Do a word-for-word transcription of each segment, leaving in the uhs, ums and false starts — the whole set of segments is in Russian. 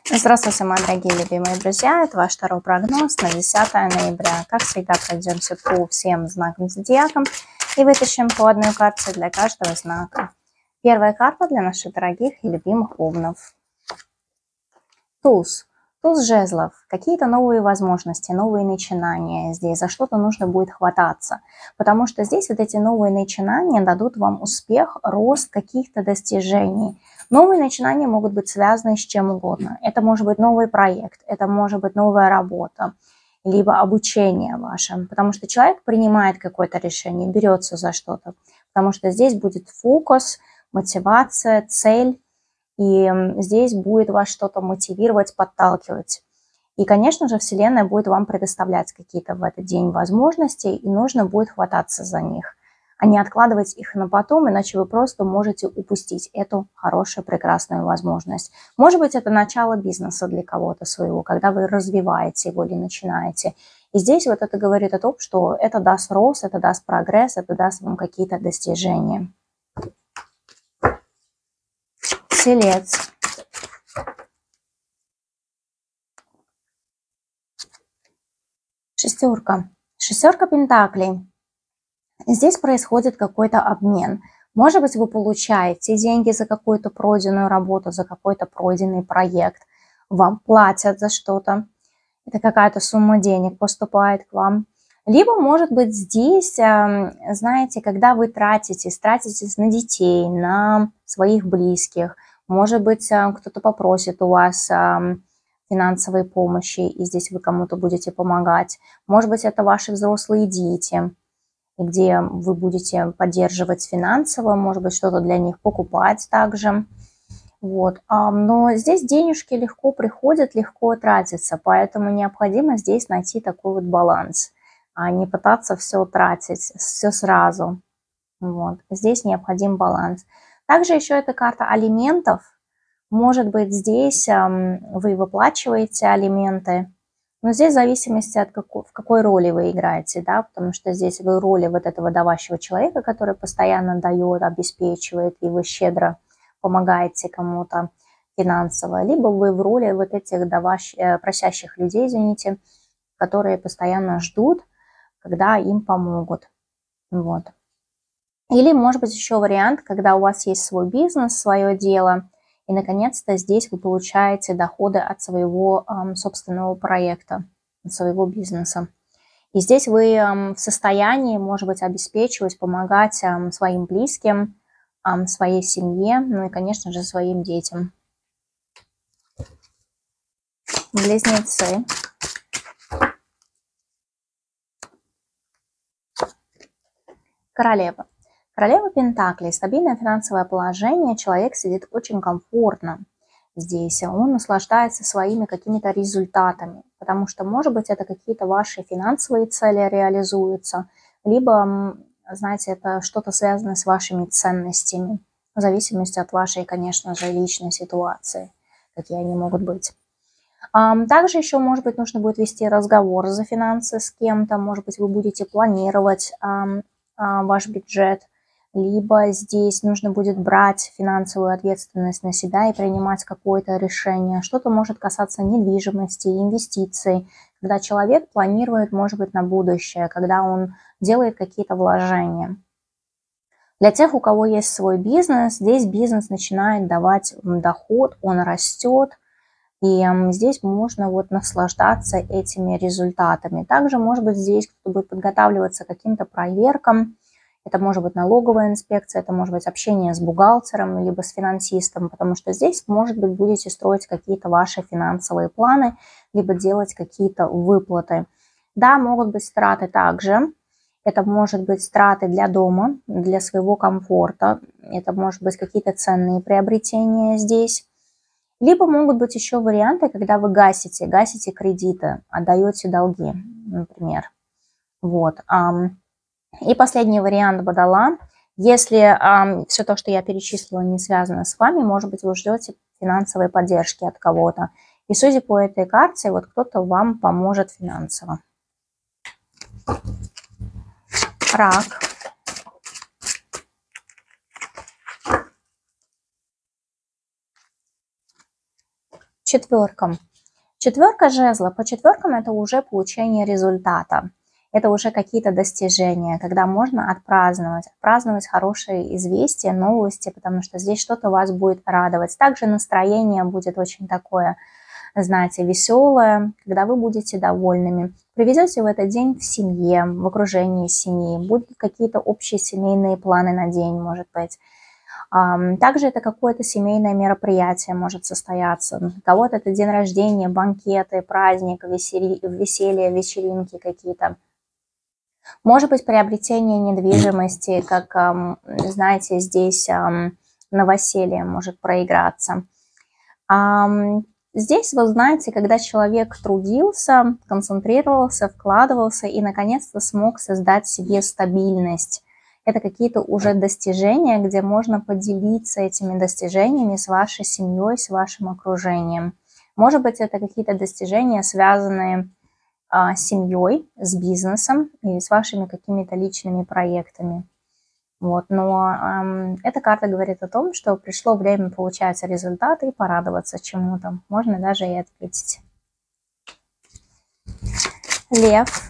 Здравствуйте, мои дорогие любимые друзья! Это ваш второй прогноз на десятое ноября. Как всегда, пройдемся по всем знакам зодиака и вытащим по одной карте для каждого знака. Первая карта для наших дорогих и любимых овнов. Туз. Туз жезлов. Какие-то новые возможности, новые начинания здесь. За что-то нужно будет хвататься. Потому что здесь вот эти новые начинания дадут вам успех, рост каких-то достижений. Новые начинания могут быть связаны с чем угодно. Это может быть новый проект, это может быть новая работа, либо обучение ваше. Потому что человек принимает какое-то решение, берется за что-то. Потому что здесь будет фокус, мотивация, цель. И здесь будет вас что-то мотивировать, подталкивать. И, конечно же, Вселенная будет вам предоставлять какие-то в этот день возможности, и нужно будет хвататься за них, а не откладывать их на потом, иначе вы просто можете упустить эту хорошую, прекрасную возможность. Может быть, это начало бизнеса для кого-то своего, когда вы развиваете его или начинаете. И здесь вот это говорит о том, что это даст рост, это даст прогресс, это даст вам какие-то достижения. Телец. Шестерка. Шестерка пентаклей. Здесь происходит какой-то обмен. Может быть, вы получаете деньги за какую-то пройденную работу, за какой-то пройденный проект. Вам платят за что-то. Это какая-то сумма денег поступает к вам. Либо, может быть, здесь, знаете, когда вы тратитесь, тратитесь на детей, на своих близких. Может быть, кто-то попросит у вас финансовой помощи, и здесь вы кому-то будете помогать. Может быть, это ваши взрослые дети, где вы будете поддерживать финансово, может быть, что-то для них покупать также. Вот. Но здесь денежки легко приходят, легко тратятся, поэтому необходимо здесь найти такой вот баланс, а не пытаться все тратить, все сразу. Вот. Здесь необходим баланс. Также еще эта карта алиментов. Может быть, здесь вы выплачиваете алименты, но здесь в зависимости от какой, в какой роли вы играете, да, потому что здесь вы в роли вот этого даващего человека, который постоянно дает, обеспечивает, и вы щедро помогаете кому-то финансово, либо вы в роли вот этих даващ, просящих людей, извините, которые постоянно ждут, когда им помогут. Вот. Или, может быть, еще вариант, когда у вас есть свой бизнес, свое дело, и, наконец-то, здесь вы получаете доходы от своего э, собственного проекта, от своего бизнеса. И здесь вы э, в состоянии, может быть, обеспечивать, помогать э, своим близким, э, своей семье, ну и, конечно же, своим детям. Близнецы. Королева. Королева Пентаклей. Стабильное финансовое положение. Человек сидит очень комфортно здесь. Он наслаждается своими какими-то результатами. Потому что, может быть, это какие-то ваши финансовые цели реализуются. Либо, знаете, это что-то связано с вашими ценностями. В зависимости от вашей, конечно же, личной ситуации. Какие они могут быть. Также еще, может быть, нужно будет вести разговор за финансы с кем-то. Может быть, вы будете планировать ваш бюджет. Либо здесь нужно будет брать финансовую ответственность на себя и принимать какое-то решение. Что-то может касаться недвижимости, инвестиций, когда человек планирует, может быть, на будущее, когда он делает какие-то вложения. Для тех, у кого есть свой бизнес, здесь бизнес начинает давать доход, он растет, и здесь можно вот наслаждаться этими результатами. Также, может быть, здесь кто-то будет подготавливаться к каким-то проверкам. Это может быть налоговая инспекция, это может быть общение с бухгалтером, либо с финансистом, потому что здесь, может быть, будете строить какие-то ваши финансовые планы, либо делать какие-то выплаты. Да, могут быть траты также. Это может быть траты для дома, для своего комфорта. Это может быть какие-то ценные приобретения здесь. Либо могут быть еще варианты, когда вы гасите, гасите кредиты, отдаете долги, например. Вот. И последний вариант бы дала. Если э, все то, что я перечислила, не связано с вами, может быть, вы ждете финансовой поддержки от кого-то. И судя по этой карте, вот кто-то вам поможет финансово. Рак. Четверка. Четверка жезла. По четверкам это уже получение результата. Это уже какие-то достижения, когда можно отпраздновать, отпраздновать хорошие известия, новости, потому что здесь что-то вас будет радовать. Также настроение будет очень такое, знаете, веселое, когда вы будете довольными. Проведете в этот день в семье, в окружении семьи, будут какие-то общие семейные планы на день, может быть. Также это какое-то семейное мероприятие может состояться. У кого-то это день рождения, банкеты, праздник, веселье, веселье вечеринки какие-то. Может быть, приобретение недвижимости, как, знаете, здесь новоселье может проиграться. Здесь, вы знаете, когда человек трудился, концентрировался, вкладывался и, наконец-то, смог создать себе стабильность. Это какие-то уже достижения, где можно поделиться этими достижениями с вашей семьей, с вашим окружением. Может быть, это какие-то достижения, связанные с семьей, с бизнесом и с вашими какими-то личными проектами. Вот. Но эм, эта карта говорит о том, что пришло время получать результаты и порадоваться чему-то. Можно даже и ответить. Лев.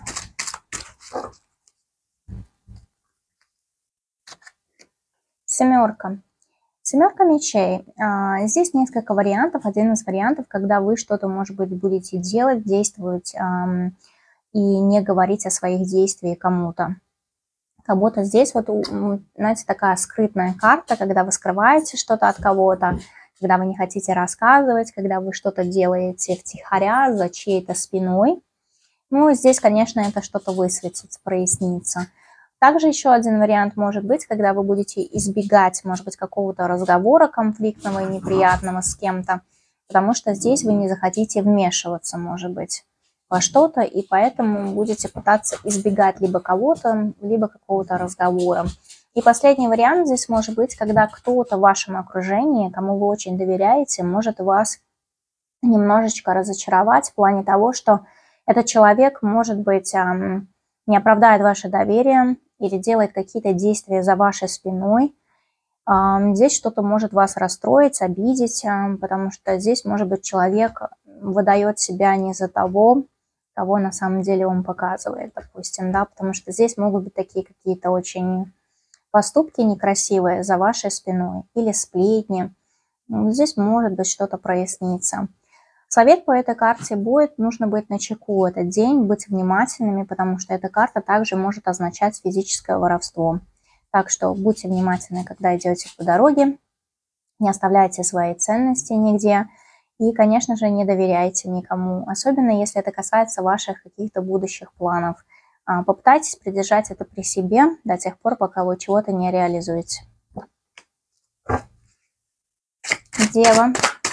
Семерка. Семерка мечей. А, здесь несколько вариантов. Один из вариантов, когда вы что-то, может быть, будете делать, действовать эм, и не говорить о своих действиях кому-то. Как будто здесь вот, знаете, такая скрытная карта, когда вы скрываете что-то от кого-то, когда вы не хотите рассказывать, когда вы что-то делаете втихаря за чьей-то спиной. Ну, здесь, конечно, это что-то высветится, прояснится. Также еще один вариант может быть, когда вы будете избегать, может быть, какого-то разговора конфликтного и неприятного с кем-то, потому что здесь вы не захотите вмешиваться, может быть, во что-то, и поэтому будете пытаться избегать либо кого-то, либо какого-то разговора. И последний вариант здесь может быть, когда кто-то в вашем окружении, кому вы очень доверяете, может вас немножечко разочаровать в плане того, что этот человек, может быть, не оправдает ваше доверие или делает какие-то действия за вашей спиной. Здесь что-то может вас расстроить, обидеть, потому что здесь, может быть, человек выдает себя не за того, кого на самом деле он показывает, допустим, да, потому что здесь могут быть такие какие-то очень поступки некрасивые за вашей спиной или сплетни. Здесь может быть что-то прояснится. Совет по этой карте будет, нужно быть начеку этот день, быть внимательными, потому что эта карта также может означать физическое воровство. Так что будьте внимательны, когда идете по дороге, не оставляйте свои ценности нигде и, конечно же, не доверяйте никому, особенно если это касается ваших каких-то будущих планов. Попытайтесь придержать это при себе до тех пор, пока вы чего-то не реализуете. Дева.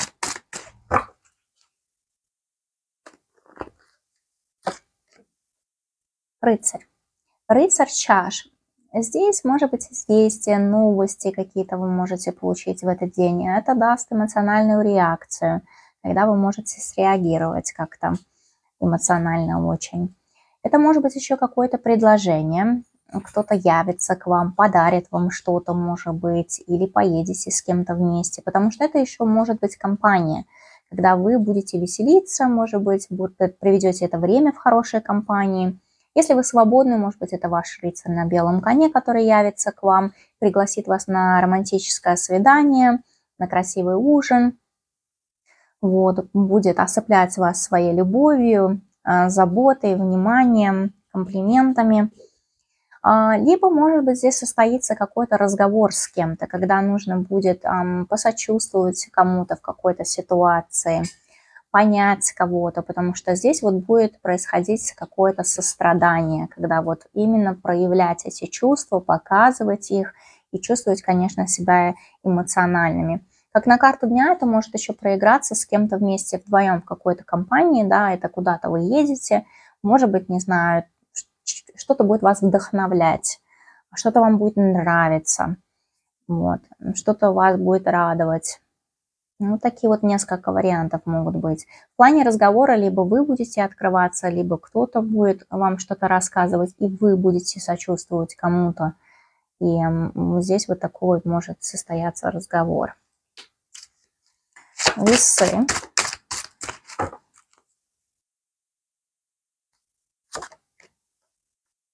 Рыцарь. Рыцарь чаш. Здесь, может быть, известия, новости какие-то вы можете получить в этот день. Это даст эмоциональную реакцию, когда вы можете среагировать как-то эмоционально очень. Это может быть еще какое-то предложение. Кто-то явится к вам, подарит вам что-то, может быть, или поедете с кем-то вместе. Потому что это еще может быть компания, когда вы будете веселиться, может быть, проведете это время в хорошей компании. Если вы свободны, может быть, это ваш рыцарь на белом коне, который явится к вам, пригласит вас на романтическое свидание, на красивый ужин. Вот, будет осыплять вас своей любовью, заботой, вниманием, комплиментами. Либо, может быть, здесь состоится какой-то разговор с кем-то, когда нужно будет посочувствовать кому-то в какой-то ситуации, понять кого-то, потому что здесь вот будет происходить какое-то сострадание, когда вот именно проявлять эти чувства, показывать их и чувствовать, конечно, себя эмоциональными. Как на карту дня это может еще проиграться с кем-то вместе вдвоем в какой-то компании, да, это куда-то вы едете, может быть, не знаю, что-то будет вас вдохновлять, что-то вам будет нравиться, вот, что-то вас будет радовать. Ну, такие вот несколько вариантов могут быть. В плане разговора либо вы будете открываться, либо кто-то будет вам что-то рассказывать, и вы будете сочувствовать кому-то. И здесь вот такой вот может состояться разговор. Весы.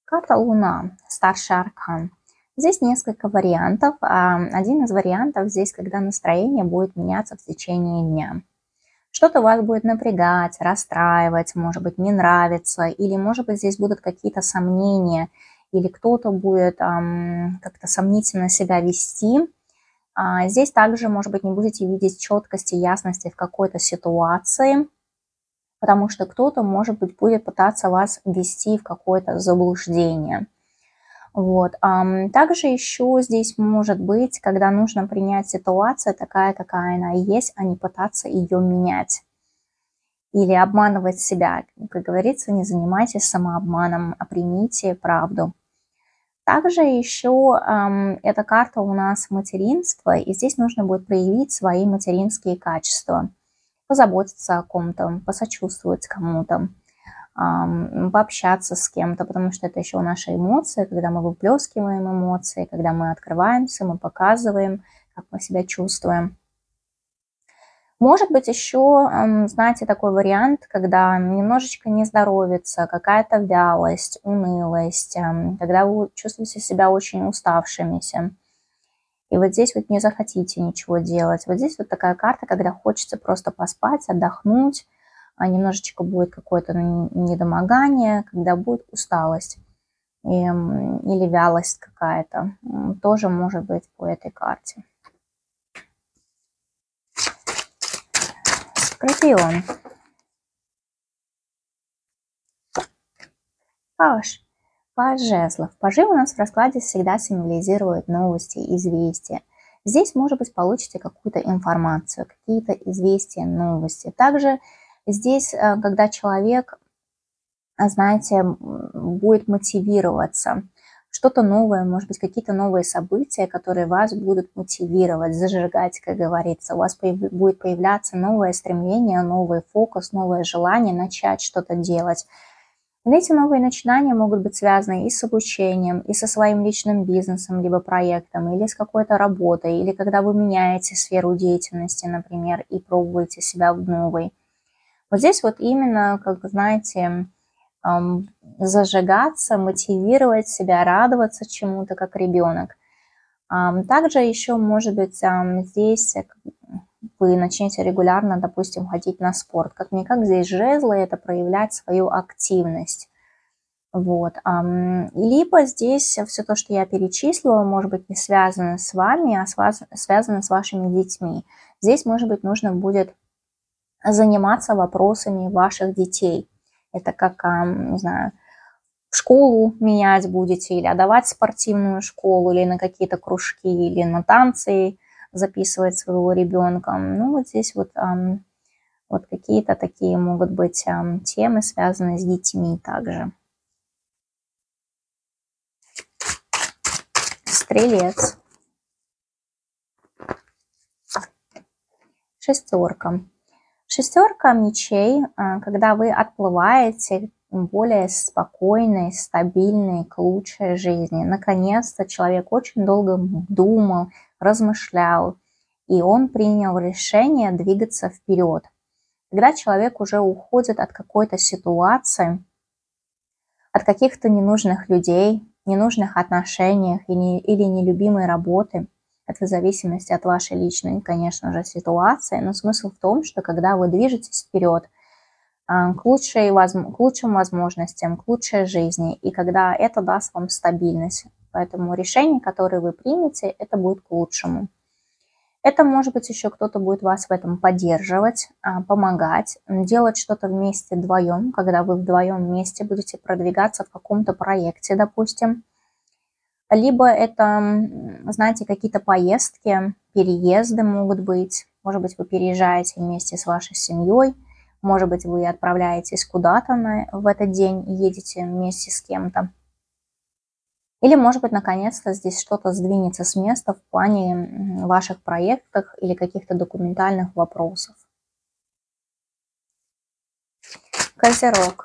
Карта Луна, старший аркан. Здесь несколько вариантов. Один из вариантов здесь, когда настроение будет меняться в течение дня. Что-то вас будет напрягать, расстраивать, может быть, не нравится, или, может быть, здесь будут какие-то сомнения, или кто-то будет эм, как-то сомнительно себя вести. А здесь также, может быть, не будете видеть четкости, ясности в какой-то ситуации, потому что кто-то, может быть, будет пытаться вас ввести в какое-то заблуждение. Вот. Также еще здесь может быть, когда нужно принять ситуацию такая, какая она есть, а не пытаться ее менять или обманывать себя. Как говорится, не занимайтесь самообманом, а примите правду. Также еще эм, эта карта у нас материнство, и здесь нужно будет проявить свои материнские качества, позаботиться о ком-то, посочувствовать кому-то, пообщаться с кем-то, потому что это еще наши эмоции, когда мы выплескиваем эмоции, когда мы открываемся, мы показываем, как мы себя чувствуем. Может быть, еще, знаете, такой вариант, когда немножечко не здоровится, какая-то вялость, унылость, когда вы чувствуете себя очень уставшимися. И вот здесь вот не захотите ничего делать. Вот здесь вот такая карта, когда хочется просто поспать, отдохнуть, немножечко будет какое-то недомогание, когда будет усталость и, или вялость какая-то. Тоже может быть по этой карте. Скорпион. Паж. Паж жезлов. Пажи у нас в раскладе всегда символизируют новости, известия. Здесь, может быть, получите какую-то информацию, какие-то известия, новости. Также здесь, когда человек, знаете, будет мотивироваться, что-то новое, может быть, какие-то новые события, которые вас будут мотивировать, зажигать, как говорится. У вас будет появляться новое стремление, новый фокус, новое желание начать что-то делать. И эти новые начинания могут быть связаны и с обучением, и со своим личным бизнесом, либо проектом, или с какой-то работой, или когда вы меняете сферу деятельности, например, и пробуете себя в новой. Вот здесь вот именно, как вы знаете, зажигаться, мотивировать себя, радоваться чему-то, как ребенок. Также еще, может быть, здесь вы начнете регулярно, допустим, ходить на спорт. Как-никак здесь жезлы – это проявлять свою активность. Вот. Либо здесь все то, что я перечислила, может быть, не связано с вами, а связано с вашими детьми. Здесь, может быть, нужно будет заниматься вопросами ваших детей. Это как, не знаю, школу менять будете, или отдавать в спортивную школу, или на какие-то кружки, или на танцы записывать своего ребенка. Ну, вот здесь вот, вот какие-то такие могут быть темы, связанные с детьми также. Стрелец. Шестерка. Шестерка мечей, когда вы отплываете к более спокойной, стабильной, к лучшей жизни. Наконец-то человек очень долго думал, размышлял, и он принял решение двигаться вперед. Когда человек уже уходит от какой-то ситуации, от каких-то ненужных людей, ненужных отношений или, или нелюбимой работы, это в зависимости от вашей личной, конечно же, ситуации, но смысл в том, что когда вы движетесь вперед к, лучшей, к лучшим возможностям, к лучшей жизни, и когда это даст вам стабильность. Поэтому решение, которое вы примете, это будет к лучшему. Это, может быть, еще кто-то будет вас в этом поддерживать, помогать, делать что-то вместе вдвоем, когда вы вдвоем вместе будете продвигаться в каком-то проекте, допустим. Либо это, знаете, какие-то поездки, переезды могут быть. Может быть, вы переезжаете вместе с вашей семьей. Может быть, вы отправляетесь куда-то в этот день и едете вместе с кем-то. Или, может быть, наконец-то здесь что-то сдвинется с места в плане ваших проектов или каких-то документальных вопросов. Козерог.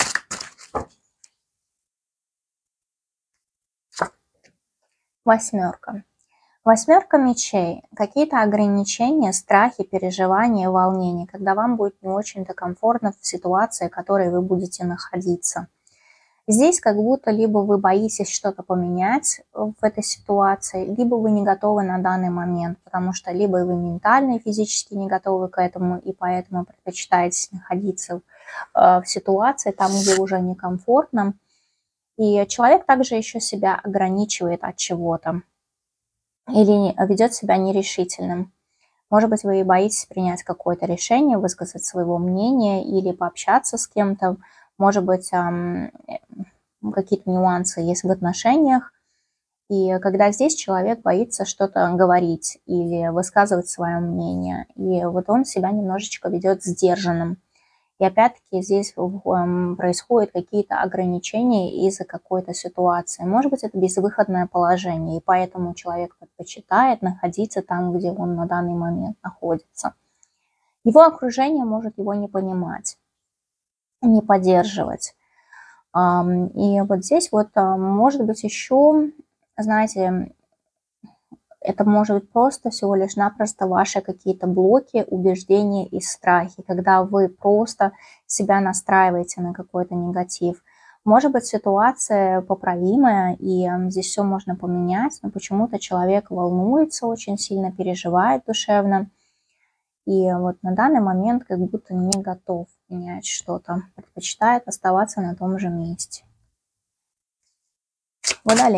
Восьмерка. Восьмерка мечей. Какие-то ограничения, страхи, переживания, волнения, когда вам будет не очень-то комфортно в ситуации, в которой вы будете находиться. Здесь как будто либо вы боитесь что-то поменять в этой ситуации, либо вы не готовы на данный момент, потому что либо вы ментально и физически не готовы к этому, и поэтому предпочитаете находиться в ситуации там, где уже некомфортно. И человек также еще себя ограничивает от чего-то или ведет себя нерешительным. Может быть, вы боитесь принять какое-то решение, высказать своего мнения или пообщаться с кем-то. Может быть, какие-то нюансы есть в отношениях. И когда здесь человек боится что-то говорить или высказывать свое мнение, и вот он себя немножечко ведет сдержанным. И опять-таки здесь происходят какие-то ограничения из-за какой-то ситуации. Может быть, это безвыходное положение, и поэтому человек предпочитает находиться там, где он на данный момент находится. Его окружение может его не понимать, не поддерживать. И вот здесь вот может быть еще, знаете, это может быть просто всего лишь напросто ваши какие-то блоки, убеждения и страхи, когда вы просто себя настраиваете на какой-то негатив. Может быть, ситуация поправимая, и здесь все можно поменять, но почему-то человек волнуется очень сильно, переживает душевно, и вот на данный момент как будто не готов менять что-то, предпочитает оставаться на том же месте. Водолей.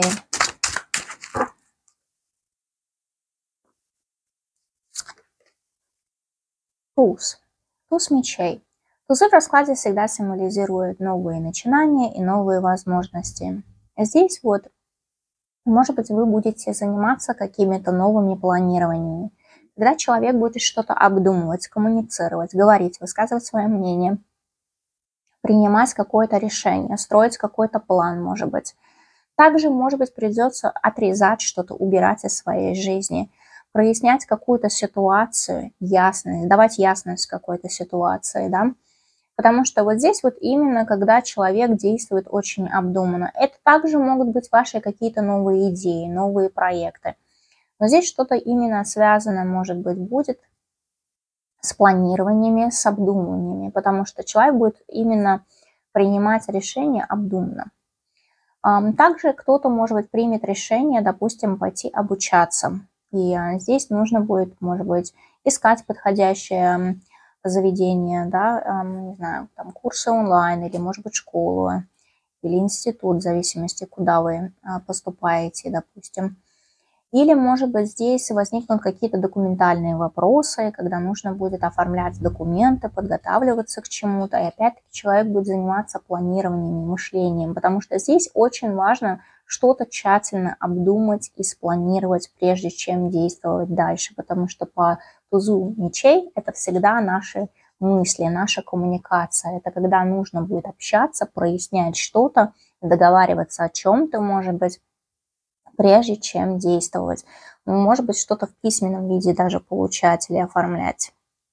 Туз. Туз мечей. Тузы в раскладе всегда символизируют новые начинания и новые возможности. Здесь вот, может быть, вы будете заниматься какими-то новыми планированиями. Когда человек будет что-то обдумывать, коммуницировать, говорить, высказывать свое мнение, принимать какое-то решение, строить какой-то план, может быть. Также, может быть, придется отрезать что-то, убирать из своей жизни, прояснять какую-то ситуацию, ясность, давать ясность какой-то ситуации, да, потому что вот здесь вот именно, когда человек действует очень обдуманно, это также могут быть ваши какие-то новые идеи, новые проекты, но здесь что-то именно связано, может быть, будет с планированиями, с обдумываниями, потому что человек будет именно принимать решения обдуманно. Также кто-то, может быть, примет решение, допустим, пойти обучаться. И здесь нужно будет, может быть, искать подходящее заведение, да, не знаю, там курсы онлайн или, может быть, школу или институт, в зависимости, куда вы поступаете, допустим. Или, может быть, здесь возникнут какие-то документальные вопросы, когда нужно будет оформлять документы, подготавливаться к чему-то. И опять-таки человек будет заниматься планированием, мышлением, потому что здесь очень важно что-то тщательно обдумать и спланировать, прежде чем действовать дальше. Потому что по тузу мечей это всегда наши мысли, наша коммуникация. Это когда нужно будет общаться, прояснять что-то, договариваться о чем-то, может быть, прежде чем действовать. Может быть, что-то в письменном виде даже получать или оформлять.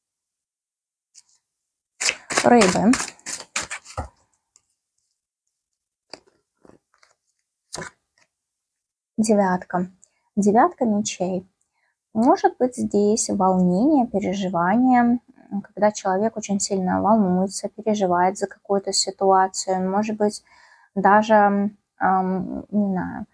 Рыбы. Девятка. Девятка мечей. Может быть, здесь волнение, переживание, когда человек очень сильно волнуется, переживает за какую-то ситуацию. Может быть, даже, эм, не знаю,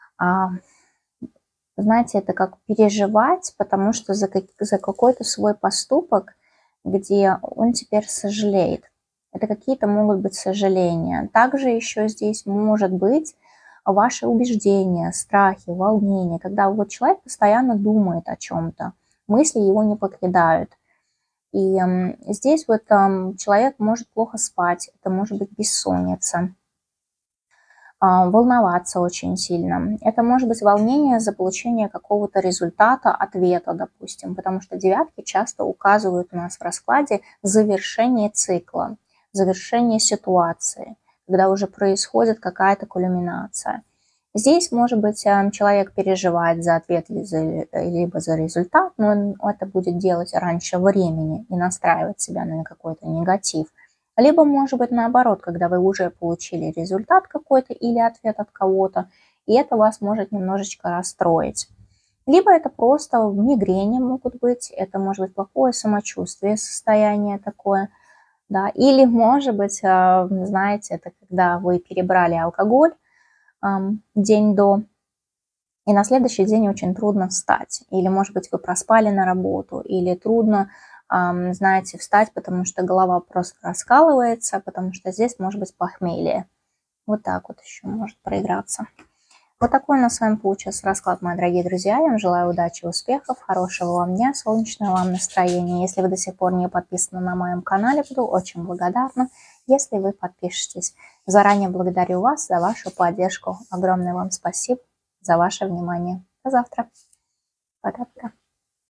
знаете, это как переживать, потому что за, как, за какой-то свой поступок, где он теперь сожалеет. Это какие-то могут быть сожаления. Также еще здесь может быть ваши убеждения, страхи, волнения, когда вот человек постоянно думает о чем-то, мысли его не покидают. И э, здесь вот э, человек может плохо спать, это может быть бессонница, волноваться очень сильно. Это может быть волнение за получение какого-то результата, ответа, допустим, потому что девятки часто указывают у нас в раскладе завершение цикла, завершение ситуации, когда уже происходит какая-то кульминация. Здесь, может быть, человек переживает за ответ либо за результат, но он это будет делать раньше времени и настраивать себя на какой-то негатив. Либо, может быть, наоборот, когда вы уже получили результат какой-то или ответ от кого-то, и это вас может немножечко расстроить. Либо это просто мигрени могут быть, это может быть плохое самочувствие, состояние такое. Да? Или, может быть, знаете, это когда вы перебрали алкоголь день до, и на следующий день очень трудно встать. Или, может быть, вы проспали на работу, или трудно, знаете, встать, потому что голова просто раскалывается, потому что здесь может быть похмелье. Вот так вот еще может проиграться. Вот такой у нас с вами получился расклад, мои дорогие друзья. Я вам желаю удачи, успехов, хорошего вам дня, солнечного вам настроения. Если вы до сих пор не подписаны на моем канале, буду очень благодарна, если вы подпишетесь. Заранее благодарю вас за вашу поддержку. Огромное вам спасибо за ваше внимание. До завтра. Пока-пока.